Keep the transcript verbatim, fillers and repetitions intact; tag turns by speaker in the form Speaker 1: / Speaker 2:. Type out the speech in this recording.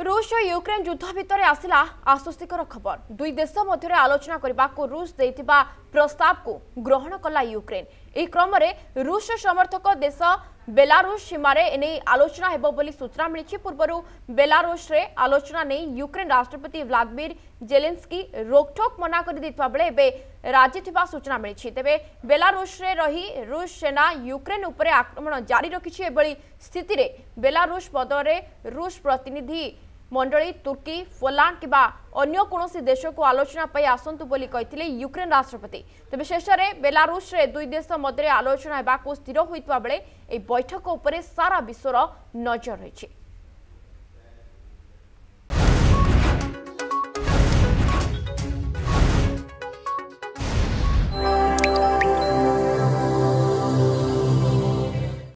Speaker 1: रूस और यूक्रेन युद्ध भितर आसिला आश्वस्तिकर खबर। दुई देश मध्य आलोचना करने को रूस देथिबा प्रस्ताव को ग्रहण कला यूक्रेन। एही क्रम में रूस समर्थक देश बेलारूस सीमारे एने आलोचना हेबो बोली सूचना मिली। पूर्व बेलारूस रे आलोचना नहीं यूक्रेन राष्ट्रपति व्लादिमीर जेलेंस्की रोकठोक मना कर देथिबा बेले एबे राजी थिबा सूचना मिली। तेबे बेलारूस रे रही रूस सेना यूक्रेन उपरे आक्रमण जारी रखिछि। एबळी स्थिति रे बेलारूस पदरे रूस प्रतिनिधि मंडली तुर्की पोलैंड किबा अन्य कोनोसी देश को आलोचना पई आसंतु बोली कहिथिले यूक्रेन राष्ट्रपति। तबे शेष में बेलारूस रे दुई देश मध्य आलोचना हेबाको स्थिर होइतबा बेले ए बैठक उपरे सारा विश्वर नजर रहिछि।